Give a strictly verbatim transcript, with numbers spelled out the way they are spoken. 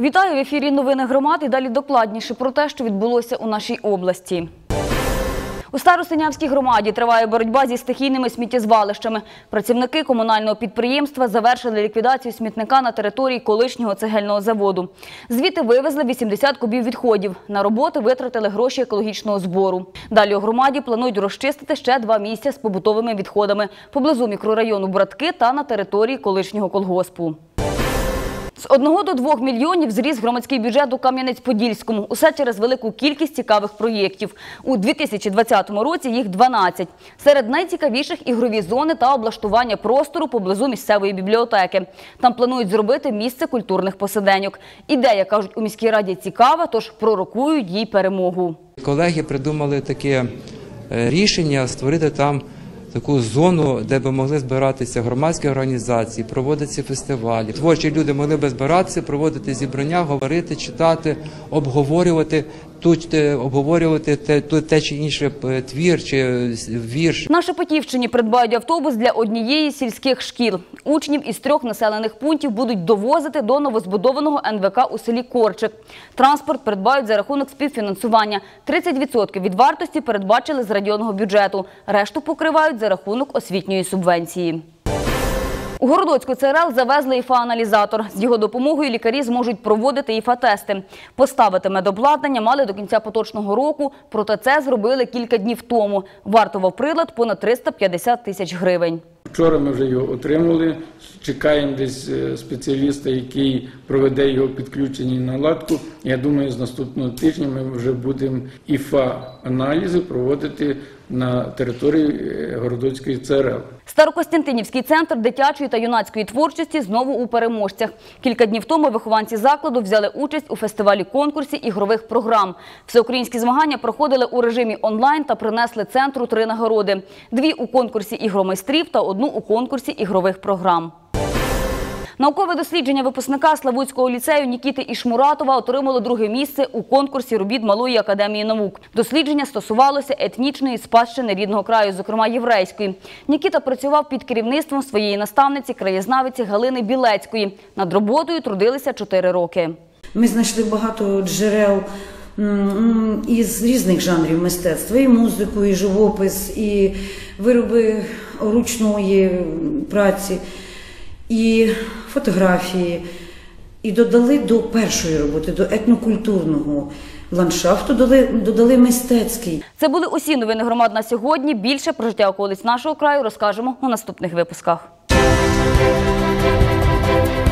Вітаю в ефірі «Новини громад» і далі докладніше про те, що відбулося у нашій області. У Старосинявській громаді триває боротьба зі стихійними сміттєзвалищами. Працівники комунального підприємства завершили ліквідацію смітника на території колишнього цегельного заводу. Звідти вивезли вісімдесят кубів відходів. На роботи витратили гроші екологічного збору. Далі у громаді планують розчистити ще два місця з побутовими відходами поблизу мікрорайону Братки та на території колишнього колгоспу. З одного до двох мільйонів зріс громадський бюджет у Кам'янець-Подільському. Усе через велику кількість цікавих проєктів. У дві тисячі двадцятому році їх дванадцять. Серед найцікавіших – ігрові зони та облаштування простору поблизу місцевої бібліотеки. Там планують зробити місце культурних посиденьок. Ідея, кажуть, у міській раді цікава, тож пророкують їй перемогу. Колеги придумали таке рішення створити там таку зону, де би могли збиратися громадські організації, проводитися фестивалі. Творчі люди могли би збиратися, проводити зібрання, говорити, читати, обговорювати, тут обговорювати те, те чи інше твір чи вірш. На Шепетівщині придбають автобус для однієї з сільських шкіл. Учнів із трьох населених пунктів будуть довозити до новозбудованого ен ве ка у селі Корчик. Транспорт придбають за рахунок співфінансування. тридцять відсотків від вартості передбачили з районного бюджету. Решту покривають за рахунок освітньої субвенції. У Городоцьку це ер ел завезли і фа-аналізатор. З його допомогою лікарі зможуть проводити і фа-тести. Поставити медобладнання мали до кінця поточного року, проте це зробили кілька днів тому. Вартував прилад понад триста п'ятдесят тисяч гривень. Вчора ми вже його отримали, чекаємо десь спеціаліста, який проведе його підключення і наладку. Я думаю, з наступного тижня ми вже будемо і фа-аналізи проводити на території Городоцької це ер ел. Старокостянтинівський центр дитячої та юнацької творчості знову у переможцях. Кілька днів тому вихованці закладу взяли участь у фестивалі-конкурсі ігрових програм. Всеукраїнські змагання проходили у режимі онлайн та принесли центру три нагороди. Дві у конкурсі ігромайстрів та одну у конкурсі ігрових програм. Наукове дослідження випускника Славутського ліцею Нікіти Ішмуратова отримало друге місце у конкурсі робіт Малої академії наук. Дослідження стосувалося етнічної спадщини рідного краю, зокрема єврейської. Нікіта працював під керівництвом своєї наставниці, краєзнавиці Галини Білецької. Над роботою трудилися чотири роки. Ми знайшли багато джерел із різних жанрів мистецтва. І музику, і живопис, і вироби ручної праці, і фотографії, і додали до першої роботи, до етнокультурного ландшафту, додали, додали мистецький. Це були усі новини громад на сьогодні. Більше про життя околиць нашого краю розкажемо у наступних випусках.